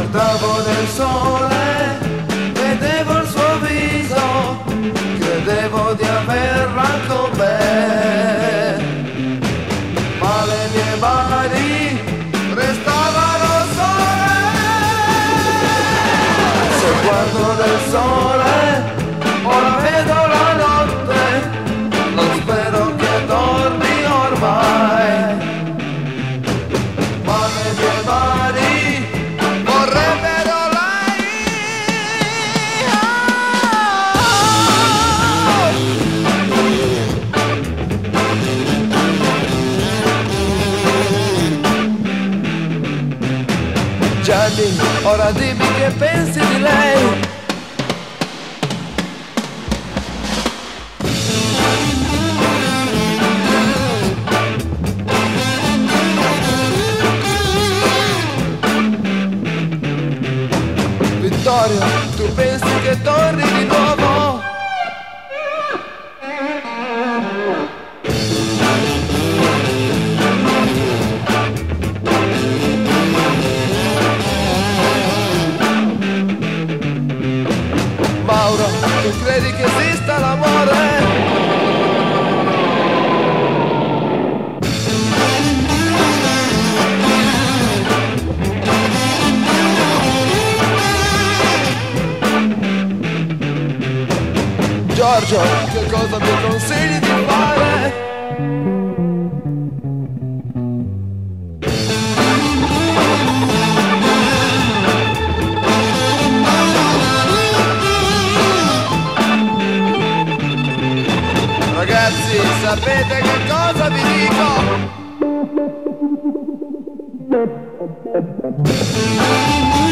Guardavo nel sole, vedevo il suo viso, credevo di averla con me, ma le mie mani restavano sole. Se guardo nel sole, ora vedo la notte, non spero che torni ormai, ma le mie mani vorrebbero lei. Gianni, ora dimmi che pensi di lei. Vittorio, tu pensi che torni di nuovo? Mauro, tu credi che esista l'amore? Giorgio, che cosa mi consigli di fare? Ragazzi, sapete che cosa vi dico?